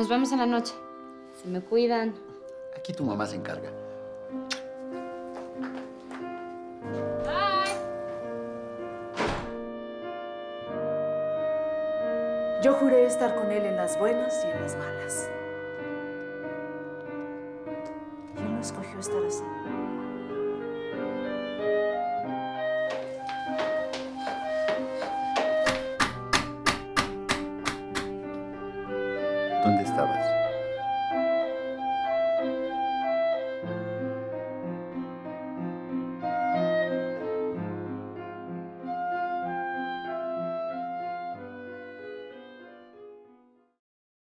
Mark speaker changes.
Speaker 1: Nos vemos en la noche. Se me cuidan.
Speaker 2: Aquí tu mamá se encarga.
Speaker 1: Bye.
Speaker 3: Yo juré estar con él en las buenas y en las malas. Y él no escogió estar así.
Speaker 2: ¿Dónde estabas?